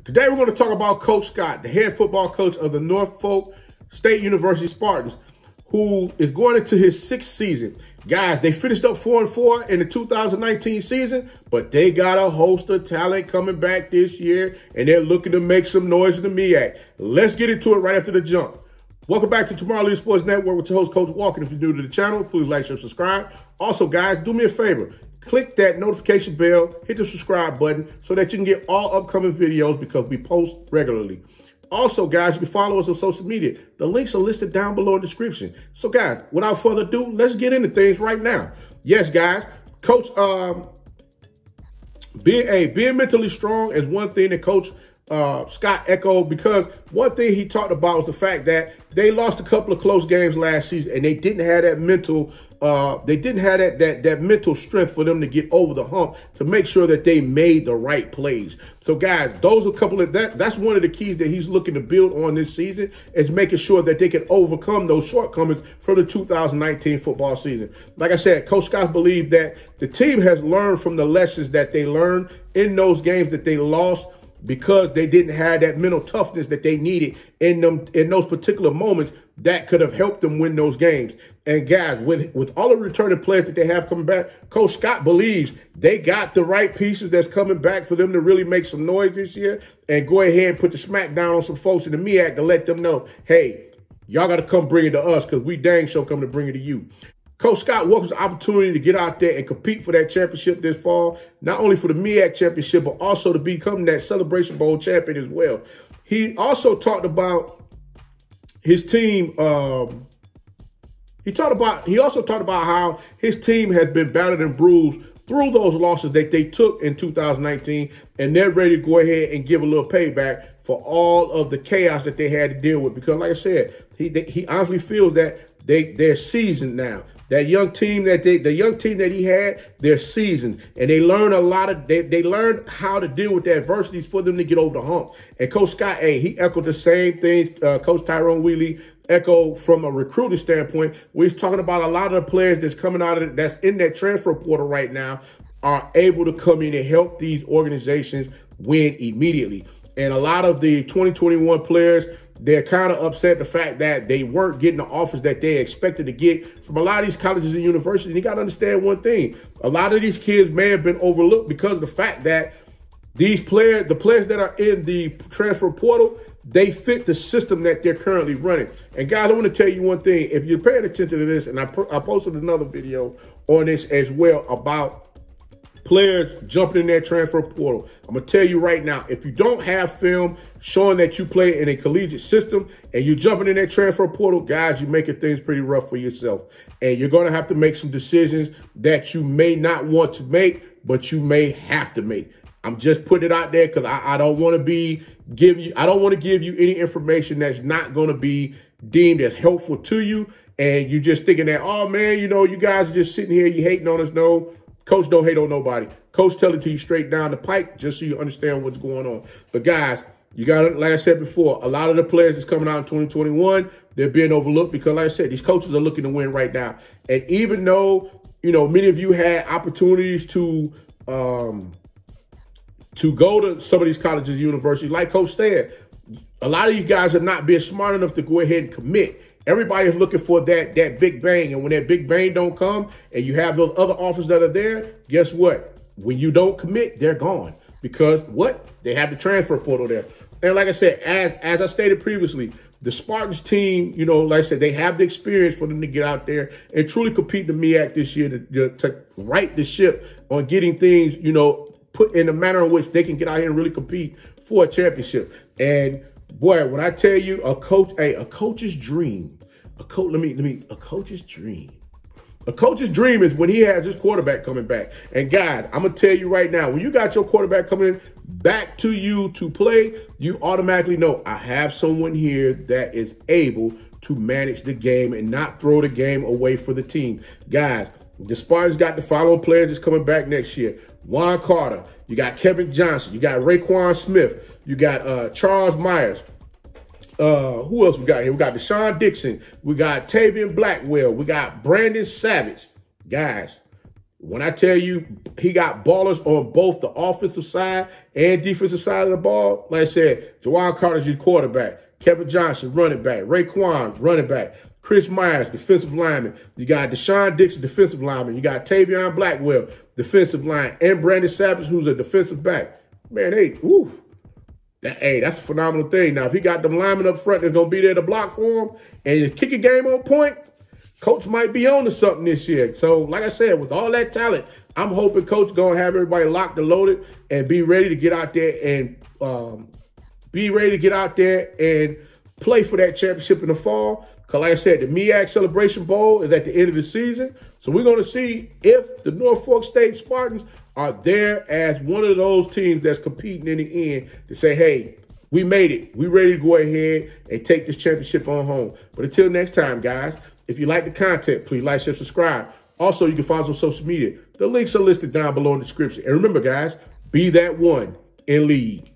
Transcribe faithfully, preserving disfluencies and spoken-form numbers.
Today we're going to talk about Coach Scott, the head football coach of the Norfolk State University Spartans, who is going into his sixth season. Guys, they finished up four and four in the two thousand nineteen season, but they got a host of talent coming back this year, and they're looking to make some noise in the M E A C. Let's get into it right after the jump. Welcome back to Tomorrow Leader Sports Network with your host, Coach Walker. If you're new to the channel, please like, share, subscribe. Also, guys, do me a favor. Click that notification bell, hit the subscribe button so that you can get all upcoming videos because we post regularly. Also, guys, you can follow us on social media. The links are listed down below in the description. So, guys, without further ado, let's get into things right now. Yes, guys, Coach, um, being, a, being mentally strong is one thing that Coach uh, Scott echoed, because one thing he talked about was the fact that they lost a couple of close games last season and they didn't have that mental Uh, they didn't have that, that that mental strength for them to get over the hump to make sure that they made the right plays. So, guys, those are a couple of that. That's one of the keys that he's looking to build on this season, is making sure that they can overcome those shortcomings from the two thousand nineteen football season. Like I said, Coach Scott believes that the team has learned from the lessons that they learned in those games that they lost, because they didn't have that mental toughness that they needed in them in those particular moments that could have helped them win those games. And guys, with, with all the returning players that they have coming back, Coach Scott believes they got the right pieces that's coming back for them to really make some noise this year and go ahead and put the smack down on some folks in the M E A C to let them know, hey, y'all got to come bring it to us because we dang sure come to bring it to you. Coach Scott welcomes the opportunity to get out there and compete for that championship this fall, not only for the M E A C championship, but also to become that Celebration Bowl champion as well. He also talked about his team. Um, he talked about. He also talked about how his team has been battered and bruised through those losses that they took in two thousand nineteen, and they're ready to go ahead and give a little payback for all of the chaos that they had to deal with. Because, like I said, he they, he honestly feels that they they're seasoned now. That young team that they, the young team that he had, they're seasoned, and they learn a lot of, they, they learn how to deal with the adversities for them to get over the hump. And Coach Scott, hey, he echoed the same things uh, Coach Tyrone Wheatley echoed from a recruiting standpoint, where he's talking about a lot of the players that's coming out of it, that's in that transfer portal right now, are able to come in and help these organizations win immediately. And a lot of the twenty twenty-one players, they're kind of upset the fact that they weren't getting the offers that they expected to get from a lot of these colleges and universities. And you got to understand one thing. A lot of these kids may have been overlooked because of the fact that these players, the players that are in the transfer portal, they fit the system that they're currently running. And guys, I want to tell you one thing. If you're paying attention to this, and I, I posted another video on this as well about players jumping in that transfer portal. I'm going to tell you right now, if you don't have film showing that you play in a collegiate system and you're jumping in that transfer portal, guys, you're making things pretty rough for yourself. And you're going to have to make some decisions that you may not want to make, but you may have to make. I'm just putting it out there because I, I don't want to be give you, I don't want to give you any information that's not going to be deemed as helpful to you. And you're just thinking that, oh man, you know, you guys are just sitting here, you hating on us. No. Coach don't hate on nobody. Coach tell it to you straight down the pike just so you understand what's going on. But guys, you got it. Like I said before, a lot of the players that's coming out in twenty twenty-one, they're being overlooked because, like I said, these coaches are looking to win right now. And even though, you know, many of you had opportunities to um, to go to some of these colleges and universities, like Coach said, a lot of you guys are not being smart enough to go ahead and commit. Everybody is looking for that, that big bang. And when that big bang don't come and you have those other offers that are there, guess what? When you don't commit, they're gone. Because what? They have the transfer portal there. And like I said, as, as I stated previously, the Spartans team, you know, like I said, they have the experience for them to get out there and truly compete in the M E A C this year to, to right the ship on getting things, you know, put in a manner in which they can get out here and really compete for a championship. And boy, when I tell you a coach, hey, a coach's dream, a coach, let me, let me, a coach's dream. A coach's dream is when he has his quarterback coming back. And guys, I'm going to tell you right now, when you got your quarterback coming back to you to play, you automatically know I have someone here that is able to manage the game and not throw the game away for the team. Guys, the Spartans got the following players that's coming back next year. Juan Carter, you got Kevin Johnson, you got Raekwon Smith, you got uh, Charles Myers. Uh, who else we got here? We got Deshaun Dixon. We got Tavian Blackwell. We got Brandon Savage. Guys, When I tell you he got ballers on both the offensive side and defensive side of the ball, like I said, Juwan Carter's your quarterback, Kevin Johnson, running back, Raekwon, running back, Chris Myers, defensive lineman. You got Deshaun Dixon, defensive lineman. You got Tavion Blackwell, defensive line, and Brandon Savage, who's a defensive back. Man, hey, woo. That, hey, that's a phenomenal thing. Now, if he got them linemen up front that's going to be there to block for him and his kicking game on point, Coach might be on to something this year. So, like I said, with all that talent, I'm hoping Coach going to have everybody locked and loaded and be ready to get out there and um, be ready to get out there and play for that championship in the fall. Because like I said, the M E A C Celebration Bowl is at the end of the season. So we're going to see if the Norfolk State Spartans are there as one of those teams that's competing in the end to say, hey, we made it. We ready to go ahead and take this championship on home. But until next time, guys, if you like the content, please like, share, subscribe. Also, you can follow us on social media. The links are listed down below in the description. And remember, guys, be that one and lead.